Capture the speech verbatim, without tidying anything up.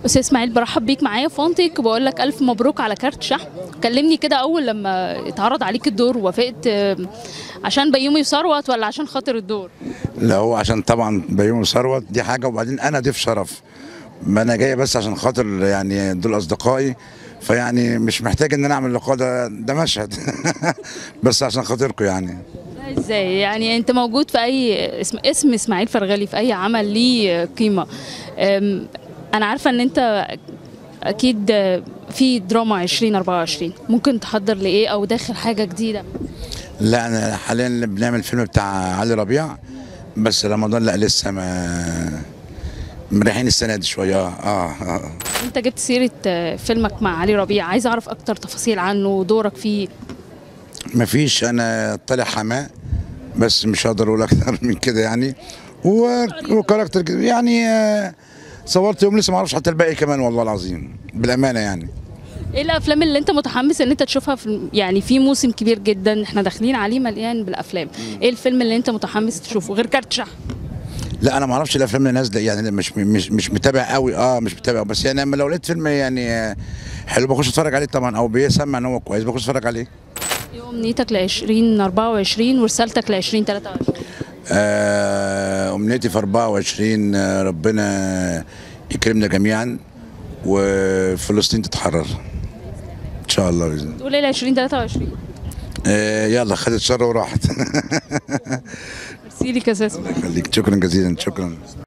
استاذ اسماعيل، برحب بيك معايا في فونتك وبقول لك الف مبروك على كارت شحن. كلمني كده اول لما اتعرض عليك الدور، وافقت آه، عشان بيومي وثروت ولا عشان خاطر الدور؟ لا، هو عشان طبعا بيومي ثروت دي حاجه، وبعدين انا ضيف شرف. ما انا جاي بس عشان خاطر يعني دول اصدقائي، فيعني مش محتاج ان انا اعمل لقاء، ده ده مشهد بس عشان خاطركم يعني. لا، ازاي يعني انت موجود في اي اسم اسم اسماعيل فرغلي في اي عمل ليه قيمه. أم، انا عارفه ان انت اكيد في دراما ألفين وأربعة وعشرين، ممكن تحضر لايه او داخل حاجه جديده؟ لا، انا حاليا بنعمل فيلم بتاع علي ربيع، بس رمضان لا لسه ما مريحين السنه دي شويه. اه اه, آه. انت جبت سيره آه، فيلمك مع علي ربيع، عايز اعرف اكتر تفاصيل عنه ودورك فيه. مفيش، انا طالع حماه بس مش هقدر اقول اكتر من كده يعني. و- وكاركتر كده يعني. آه، صورت يوم لسه ما اعرفش حتى الباقي كمان، والله العظيم بالامانه يعني. ايه الافلام اللي انت متحمس ان انت تشوفها في يعني في موسم كبير جدا احنا داخلين عليه مليان بالافلام؟ ايه الفيلم اللي انت متحمس تشوفه غير كارت شحن؟ لا، انا ما اعرفش الافلام اللي نازله يعني، مش مش مش متابع قوي. اه مش متابع، بس يعني اما لو لقيت فيلم يعني آه، حلو بخش اتفرج عليه طبعا، او بيسمع ان هو كويس بخش اتفرج عليه. ايه امنيتك ل ألفين وأربعة وعشرين ورسالتك ل ألفين وثلاثة وعشرين؟ آه امنيتي في أربعة وعشرين، آه، ربنا يكرمنا جميعا وفلسطين تتحرر ان شاء الله باذن الله. تقول ايه ل ألفين وثلاثة وعشرين؟ آه يلا، خدت شر وراحت. ميرسي ليك يا استاذ. الله يخليك، شكرا جزيلا، شكرا.